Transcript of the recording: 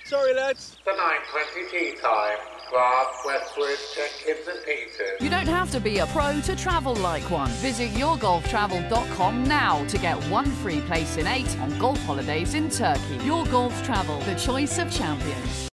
Sorry, lads. The 9:20 tea time. Clarke, Westwood, Jenkins and Peters. You don't have to be a pro to travel like one. Visit yourgolftravel.com now to get one free place in 8 on golf holidays in Turkey. Your Golf Travel, the choice of champions.